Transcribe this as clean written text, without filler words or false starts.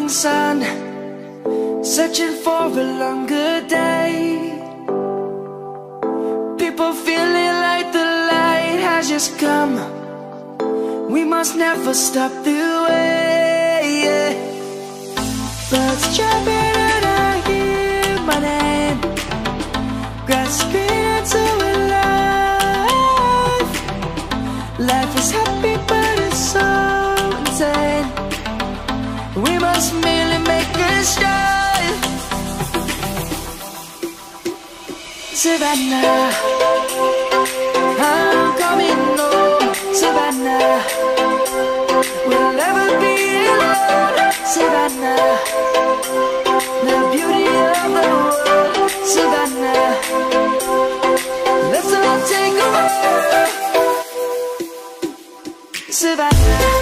morning sun, searching for a longer day. People feeling like the light has just come. We must never stop the way. Birds chirping and I hear my name, grasping into a life. Life is happy but it's so insane. We must merely make a start. Savannah, I'm coming home. Savannah, we'll never be alone. Savannah, the beauty of the world. Savannah, let's all take a walk. Savannah.